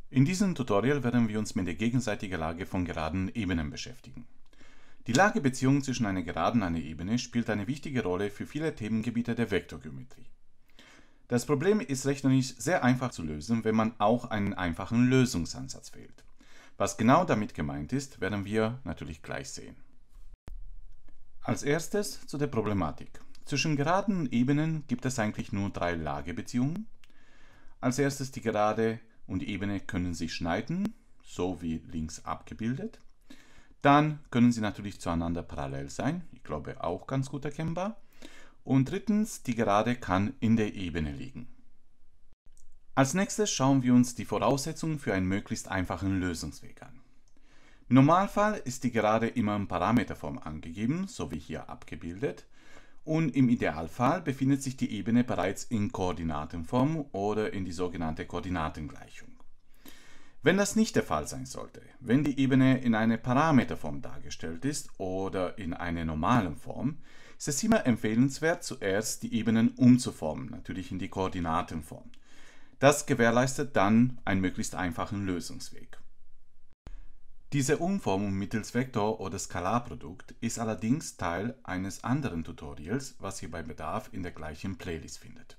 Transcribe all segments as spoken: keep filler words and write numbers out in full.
In diesem Tutorial werden wir uns mit der gegenseitigen Lage von geraden Ebenen beschäftigen. Die Lagebeziehung zwischen einer Geraden und einer Ebene spielt eine wichtige Rolle für viele Themengebiete der Vektorgeometrie. Das Problem ist rechnerisch sehr einfach zu lösen, wenn man auch einen einfachen Lösungsansatz wählt. Was genau damit gemeint ist, werden wir natürlich gleich sehen. Als erstes zu der Problematik. Zwischen geraden Ebenen gibt es eigentlich nur drei Lagebeziehungen. Als erstes die Gerade und die Ebene können sich schneiden, so wie links abgebildet. Dann können sie natürlich zueinander parallel sein, ich glaube auch ganz gut erkennbar. Und drittens, die Gerade kann in der Ebene liegen. Als nächstes schauen wir uns die Voraussetzungen für einen möglichst einfachen Lösungsweg an. Im Normalfall ist die Gerade immer in Parameterform angegeben, so wie hier abgebildet. Und im Idealfall befindet sich die Ebene bereits in Koordinatenform oder in die sogenannte Koordinatengleichung. Wenn das nicht der Fall sein sollte, wenn die Ebene in einer Parameterform dargestellt ist oder in einer normalen Form, ist es immer empfehlenswert, zuerst die Ebenen umzuformen, natürlich in die Koordinatenform. Das gewährleistet dann einen möglichst einfachen Lösungsweg. Diese Umformung mittels Vektor- oder Skalarprodukt ist allerdings Teil eines anderen Tutorials, was ihr bei Bedarf in der gleichen Playlist findet.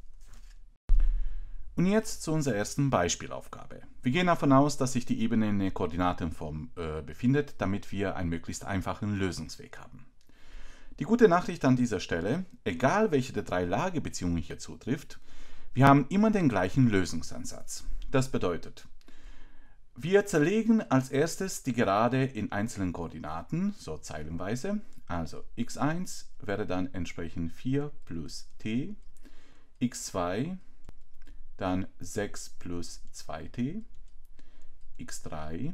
Und jetzt zu unserer ersten Beispielaufgabe. Wir gehen davon aus, dass sich die Ebene in der Koordinatenform äh, befindet, damit wir einen möglichst einfachen Lösungsweg haben. Die gute Nachricht an dieser Stelle, egal welche der drei Lagebeziehungen hier zutrifft, wir haben immer den gleichen Lösungsansatz. Das bedeutet, wir zerlegen als erstes die Gerade in einzelnen Koordinaten, so zeilenweise. Also x eins wäre dann entsprechend vier plus t, x zwei dann sechs plus zwei t, x drei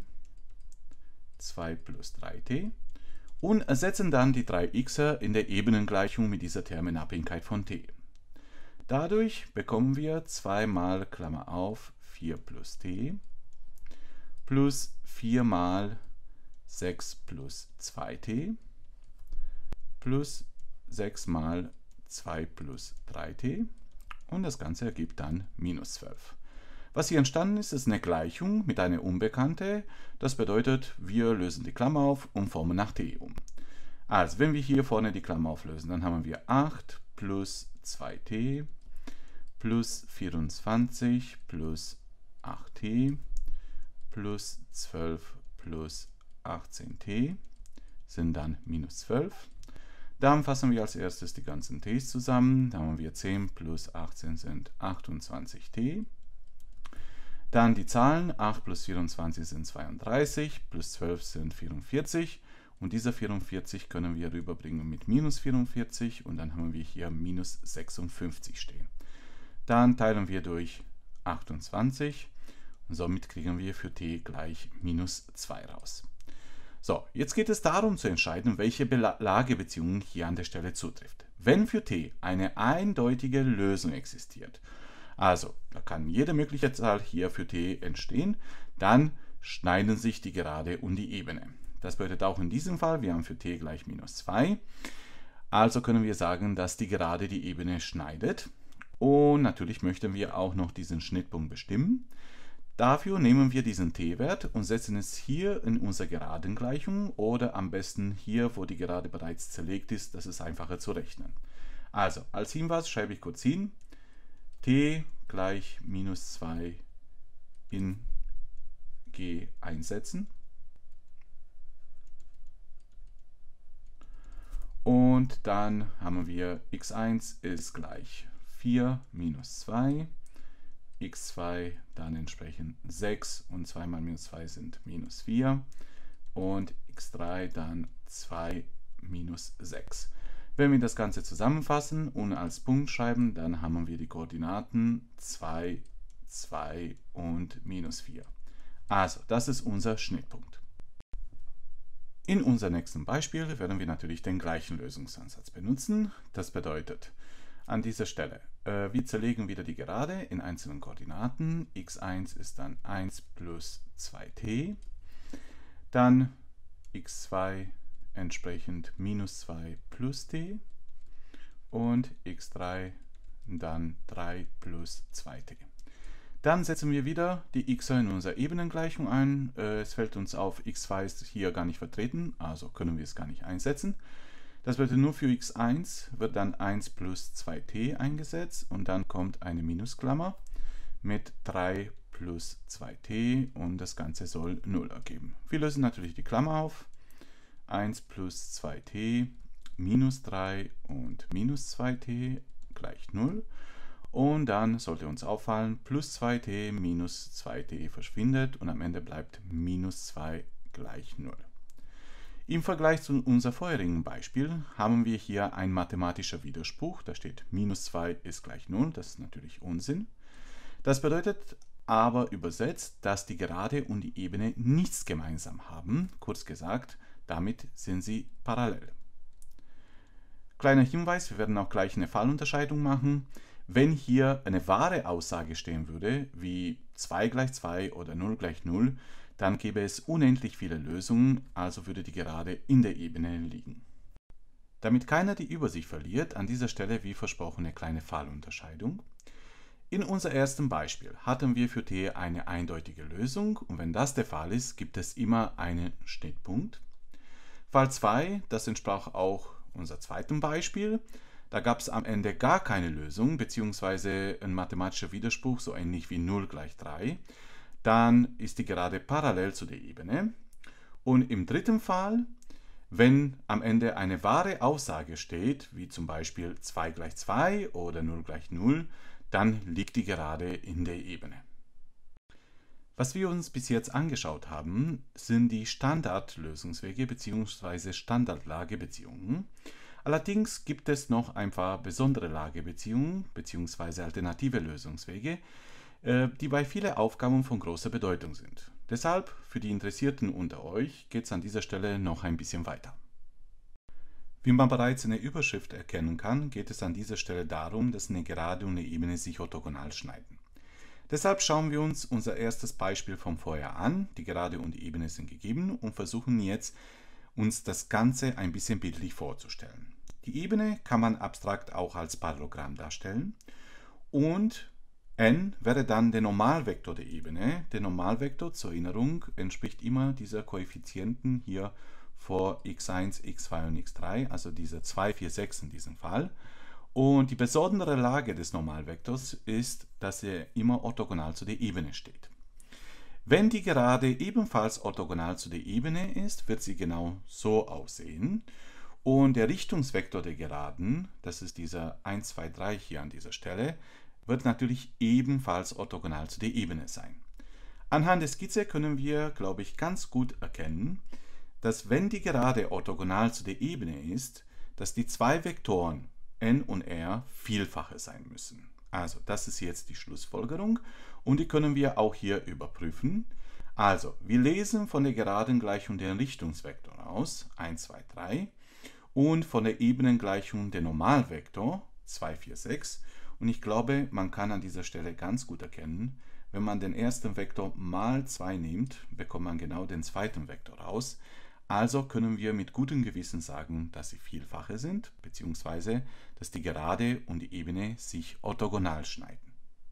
zwei plus drei t und ersetzen dann die drei x'er in der Ebenengleichung mit dieser Terminabhängigkeit von t. Dadurch bekommen wir zwei mal Klammer auf vier plus t plus vier mal sechs plus zwei t plus sechs mal zwei plus drei t und das Ganze ergibt dann minus zwölf. Was hier entstanden ist, ist eine Gleichung mit einer Unbekannte. Das bedeutet, wir lösen die Klammer auf und formen nach t um. Also, wenn wir hier vorne die Klammer auflösen, dann haben wir acht plus zwei t plus vierundzwanzig plus acht t plus zwölf plus achtzehn t sind dann minus zwölf. Dann fassen wir als erstes die ganzen t's zusammen. Da haben wir zehn plus achtzehn sind achtundzwanzig t. Dann die Zahlen, acht plus vierundzwanzig sind zweiunddreißig, plus zwölf sind vierundvierzig. Und diese vierundvierzig können wir rüberbringen mit minus vierundvierzig und dann haben wir hier minus sechsundfünfzig stehen. Dann teilen wir durch achtundzwanzig. Und somit kriegen wir für t gleich minus zwei raus. So, jetzt geht es darum zu entscheiden, welche Lagebeziehung hier an der Stelle zutrifft. Wenn für t eine eindeutige Lösung existiert, also da kann jede mögliche Zahl hier für t entstehen, dann schneiden sich die Gerade und die Ebene. Das bedeutet auch in diesem Fall, wir haben für t gleich minus zwei. Also können wir sagen, dass die Gerade die Ebene schneidet. Und natürlich möchten wir auch noch diesen Schnittpunkt bestimmen. Dafür nehmen wir diesen t-Wert und setzen es hier in unsere Geradengleichung oder am besten hier, wo die Gerade bereits zerlegt ist, das ist einfacher zu rechnen. Also, als Hinweis schreibe ich kurz hin, t gleich minus zwei in g einsetzen. Und dann haben wir x eins ist gleich vier minus zwei. x zwei dann entsprechend sechs und zwei mal minus zwei sind minus vier und x drei dann zwei minus sechs. Wenn wir das Ganze zusammenfassen und als Punkt schreiben, dann haben wir die Koordinaten zwei, zwei und minus vier. Also, das ist unser Schnittpunkt. In unserem nächsten Beispiel werden wir natürlich den gleichen Lösungsansatz benutzen. Das bedeutet, an dieser Stelle, äh, wir zerlegen wieder die Gerade in einzelnen Koordinaten. x eins ist dann eins plus zwei t. Dann x zwei entsprechend minus zwei plus t. Und x drei dann drei plus zwei t. Dann setzen wir wieder die x'er in unserer Ebenengleichung ein. Es fällt uns auf, x zwei ist hier gar nicht vertreten, also können wir es gar nicht einsetzen. Das bedeutet, nur für x eins wird dann eins plus zwei t eingesetzt und dann kommt eine Minusklammer mit drei plus zwei t und das Ganze soll null ergeben. Wir lösen natürlich die Klammer auf. eins plus zwei t minus drei und minus zwei t gleich null. Und dann sollte uns auffallen, plus zwei t minus zwei t verschwindet und am Ende bleibt minus zwei gleich null. Im Vergleich zu unserem vorherigen Beispiel haben wir hier einen mathematischen Widerspruch. Da steht minus zwei ist gleich null, das ist natürlich Unsinn. Das bedeutet aber übersetzt, dass die Gerade und die Ebene nichts gemeinsam haben. Kurz gesagt, damit sind sie parallel. Kleiner Hinweis, wir werden auch gleich eine Fallunterscheidung machen. Wenn hier eine wahre Aussage stehen würde, wie zwei gleich zwei oder null gleich null, dann gäbe es unendlich viele Lösungen, also würde die Gerade in der Ebene liegen. Damit keiner die Übersicht verliert, an dieser Stelle wie versprochen eine kleine Fallunterscheidung. In unserem ersten Beispiel hatten wir für t eine eindeutige Lösung und wenn das der Fall ist, gibt es immer einen Schnittpunkt. Fall zwei, das entsprach auch unser zweiten Beispiel. Da gab es am Ende gar keine Lösung, beziehungsweise ein mathematischer Widerspruch, so ähnlich wie null gleich drei. Dann ist die Gerade parallel zu der Ebene. Und im dritten Fall, wenn am Ende eine wahre Aussage steht, wie zum Beispiel zwei gleich zwei oder null gleich null, dann liegt die Gerade in der Ebene. Was wir uns bis jetzt angeschaut haben, sind die Standardlösungswege bzw. Standardlagebeziehungen. Allerdings gibt es noch ein paar besondere Lagebeziehungen bzw. alternative Lösungswege, die bei vielen Aufgaben von großer Bedeutung sind. Deshalb, für die Interessierten unter euch, geht es an dieser Stelle noch ein bisschen weiter. Wie man bereits in der Überschrift erkennen kann, geht es an dieser Stelle darum, dass eine Gerade und eine Ebene sich orthogonal schneiden. Deshalb schauen wir uns unser erstes Beispiel von vorher an. Die Gerade und die Ebene sind gegeben und versuchen jetzt, uns das Ganze ein bisschen bildlich vorzustellen. Die Ebene kann man abstrakt auch als Parallelogramm darstellen und n wäre dann der Normalvektor der Ebene. Der Normalvektor, zur Erinnerung, entspricht immer dieser Koeffizienten hier vor x eins, x zwei und x drei, also dieser zwei, vier, sechs in diesem Fall. Und die besondere Lage des Normalvektors ist, dass er immer orthogonal zu der Ebene steht. Wenn die Gerade ebenfalls orthogonal zu der Ebene ist, wird sie genau so aussehen. Und der Richtungsvektor der Geraden, das ist dieser eins, zwei, drei hier an dieser Stelle, wird natürlich ebenfalls orthogonal zu der Ebene sein. Anhand der Skizze können wir, glaube ich, ganz gut erkennen, dass wenn die Gerade orthogonal zu der Ebene ist, dass die zwei Vektoren n und r Vielfache sein müssen. Also das ist jetzt die Schlussfolgerung und die können wir auch hier überprüfen. Also wir lesen von der Geradengleichung den Richtungsvektor aus, eins, zwei, drei, und von der Ebenengleichung den Normalvektor, zwei, vier, sechs. Und ich glaube, man kann an dieser Stelle ganz gut erkennen, wenn man den ersten Vektor mal zwei nimmt, bekommt man genau den zweiten Vektor raus. Also können wir mit gutem Gewissen sagen, dass sie Vielfache sind, beziehungsweise dass die Gerade und die Ebene sich orthogonal schneiden.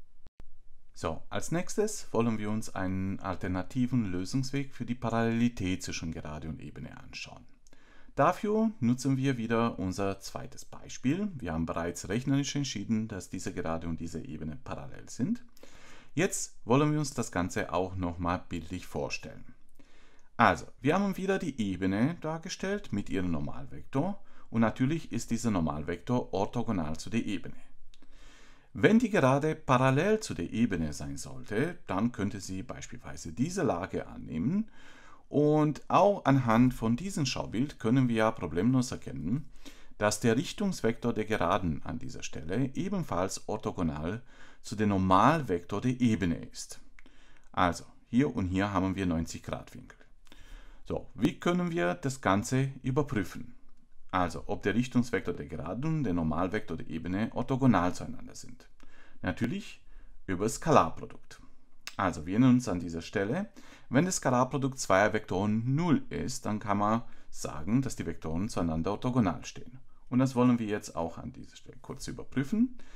So, als nächstes wollen wir uns einen alternativen Lösungsweg für die Parallelität zwischen Gerade und Ebene anschauen. Dafür nutzen wir wieder unser zweites Beispiel. Wir haben bereits rechnerisch entschieden, dass diese Gerade und diese Ebene parallel sind. Jetzt wollen wir uns das Ganze auch nochmal bildlich vorstellen. Also, wir haben wieder die Ebene dargestellt mit ihrem Normalvektor und natürlich ist dieser Normalvektor orthogonal zu der Ebene. Wenn die Gerade parallel zu der Ebene sein sollte, dann könnte sie beispielsweise diese Lage annehmen und auch anhand von diesem Schaubild können wir ja problemlos erkennen, dass der Richtungsvektor der Geraden an dieser Stelle ebenfalls orthogonal zu dem Normalvektor der Ebene ist. Also, hier und hier haben wir neunzig Grad Winkel. So, wie können wir das Ganze überprüfen? Also, ob der Richtungsvektor der Geraden und der Normalvektor der Ebene orthogonal zueinander sind. Natürlich über Skalarprodukt. Also, wir erinnern uns an dieser Stelle, wenn das Skalarprodukt zweier Vektoren null ist, dann kann man sagen, dass die Vektoren zueinander orthogonal stehen. Und das wollen wir jetzt auch an dieser Stelle kurz überprüfen.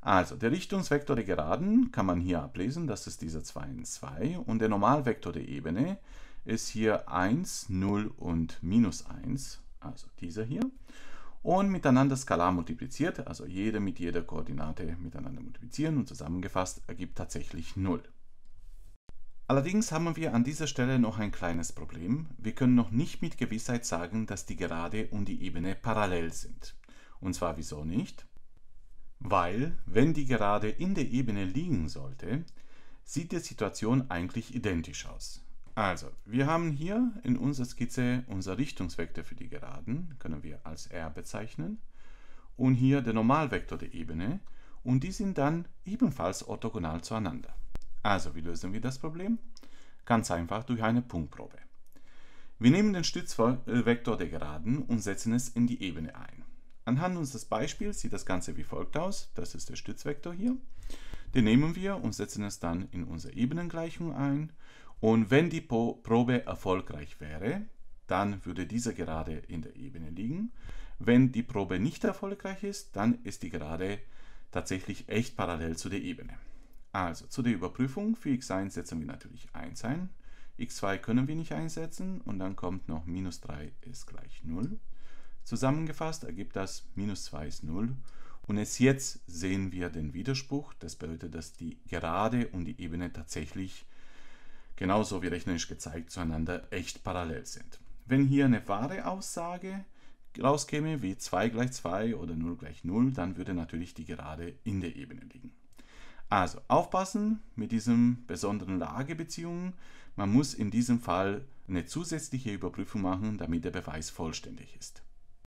Also, der Richtungsvektor der Geraden kann man hier ablesen, das ist dieser zwei eins zwei, und der Normalvektor der Ebene ist hier eins, null und minus eins, also dieser hier, und miteinander skalar multipliziert, also jede mit jeder Koordinate miteinander multiplizieren und zusammengefasst ergibt tatsächlich null. Allerdings haben wir an dieser Stelle noch ein kleines Problem. Wir können noch nicht mit Gewissheit sagen, dass die Gerade und die Ebene parallel sind. Und zwar wieso nicht? Weil, wenn die Gerade in der Ebene liegen sollte, sieht die Situation eigentlich identisch aus. Also, wir haben hier in unserer Skizze unser Richtungsvektor für die Geraden, können wir als R bezeichnen, und hier der Normalvektor der Ebene, und die sind dann ebenfalls orthogonal zueinander. Also, wie lösen wir das Problem? Ganz einfach durch eine Punktprobe. Wir nehmen den Stützvektor der Geraden und setzen es in die Ebene ein. Anhand unseres Beispiels sieht das Ganze wie folgt aus. Das ist der Stützvektor hier. Den nehmen wir und setzen es dann in unsere Ebenengleichung ein. Und wenn die Probe erfolgreich wäre, dann würde diese Gerade in der Ebene liegen. Wenn die Probe nicht erfolgreich ist, dann ist die Gerade tatsächlich echt parallel zu der Ebene. Also zu der Überprüfung für x eins setzen wir natürlich eins ein, x zwei können wir nicht einsetzen und dann kommt noch minus drei ist gleich null. Zusammengefasst ergibt das minus zwei ist null und erst jetzt sehen wir den Widerspruch. Das bedeutet, dass die Gerade und die Ebene tatsächlich, genauso wie rechnerisch gezeigt, zueinander echt parallel sind. Wenn hier eine wahre Aussage rauskäme, wie zwei gleich zwei oder null gleich null, dann würde natürlich die Gerade in der Ebene liegen. Also aufpassen mit diesen besonderen Lagebeziehungen. Man muss in diesem Fall eine zusätzliche Überprüfung machen, damit der Beweis vollständig ist.